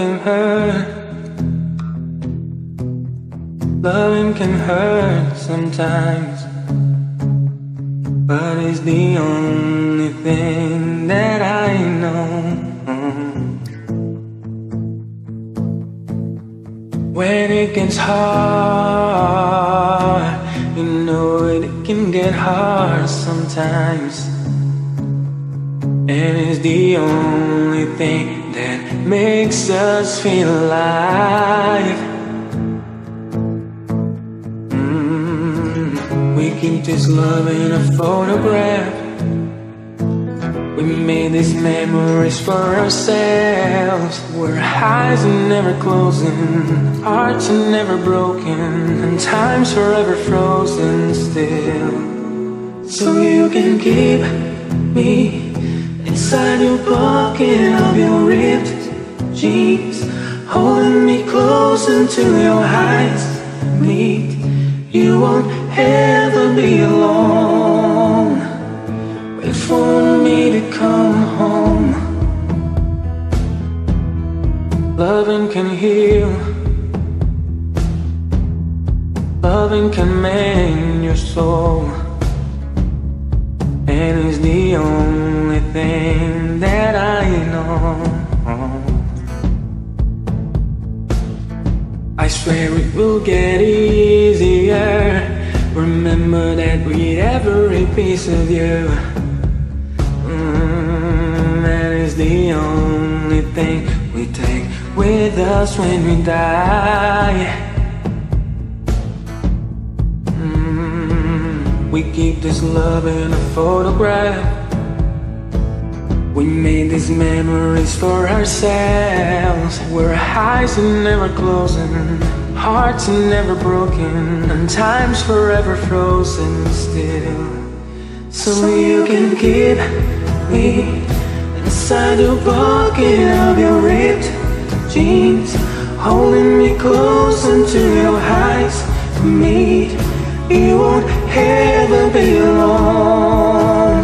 can hurt. Loving can hurt sometimes, but it's the only thing that I know. When it gets hard, you know it can get hard sometimes, and it's the only thing that makes us feel alive. We keep this love in a photograph. We made these memories for ourselves, where eyes are never closing, hearts are never broken, and time's forever frozen still. So you can keep me inside your pocket of your ripped jeans, holding me close until your eyes meet. You won't ever be alone. Wait for me to come home. Loving can heal. Loving can mend your soul, and it's the only thing that I know. I swear it will get easier. Remember that with every piece of you. That is the only thing we take with us when we die. We keep this love in a photograph. We made these memories for ourselves, where eyes are never closing, hearts are never broken, and time's forever frozen still. So you can keep me inside your pocket of your ripped jeans, holding me close until your eyes meet. You won't ever be alone.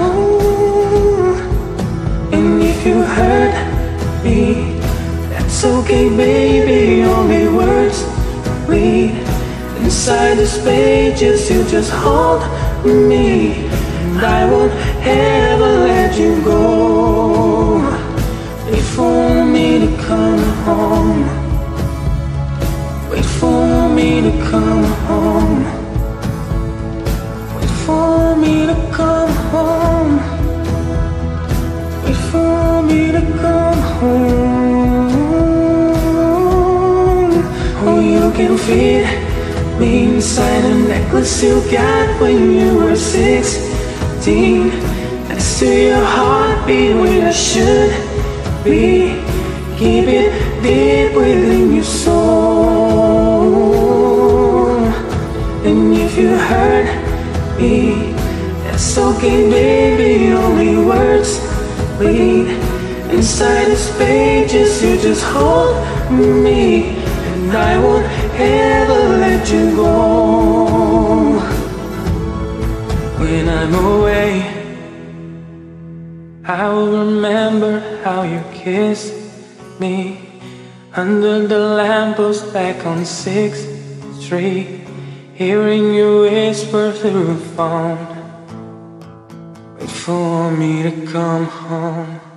And if you hurt me, that's okay, baby. Only words read inside these pages. You just hold me, and I won't ever let you go. Wait for me to come home. Wait for me to come home. Wait for me to come home. Wait for me to come home. Oh, you can fit me inside a necklace you got when you were 16, next to your heartbeat where I should be. Keep it deep within your soul. And if you hurt me, that's okay, baby. Only words read inside these pages. You just hold me, and I won't ever let you go. When I'm away, I will remember how you kissed me under the lamppost back on 6th Street, hearing you whisper through the phone. Wait for me to come home.